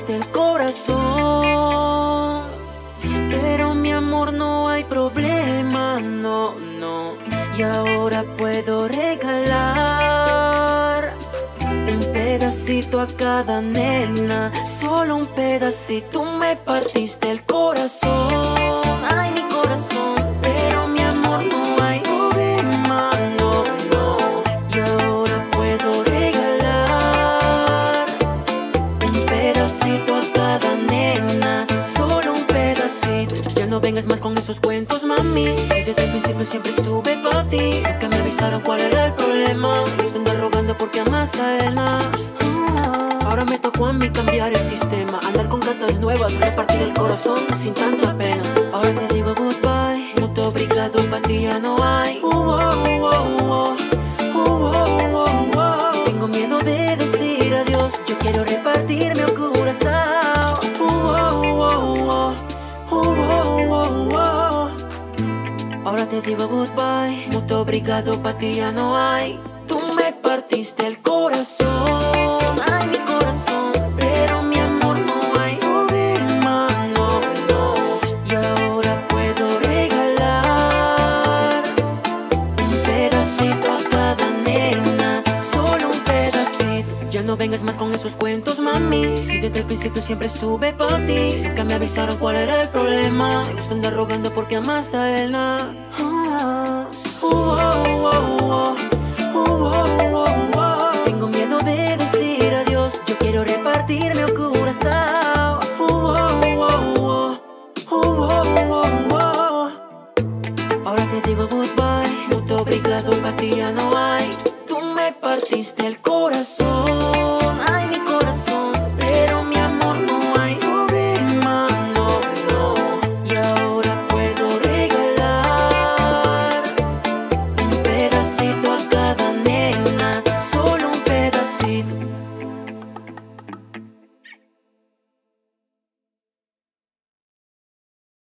partiste el corazón. Pero mi amor, no hay problema, no, no. Y ahora puedo regalar un pedacito a cada nena, solo un pedacito. Me partiste el corazón, ay, mi corazón. Pero mi amor, no hay problema, no, no. Y ahora puedo regalar un pedacito a cada nena, solo un pedacito. Ya no vengas más con esos cuentos, mami. Si desde el principio siempre estuve para ti, nunca me avisaron cuál era el problema. Están rogando porque amas a él. Ahora me tocó a mí cambiar el sistema, andar con gatas nuevas, repartir el corazón sin tanta pena. Ahora te digo goodbye, muito obrigado, pa' ti ya no hay. Tengo miedo de decir adiós, yo quiero repartir mi corazón. Ahora te digo goodbye, muito obrigado, pa' ti ya no hay. Tú me partiste el corazón, ay, mi corazón. Pero mi amor, no hay problema, no, no. Y ahora puedo regalar un pedacito a cada nena, solo un pedacito. Ya no vengas más con esos cuentos, mami. Si desde el principio siempre estuve para ti, nunca me avisaron cuál era el problema. Me gusta andar rogando porque amas a él. Tengo miedo de decir adiós, yo quiero repartir mi corazón. Ahora te digo goodbye, muito obrigado, pa' ti ya no hay. Tú me partiste el corazón.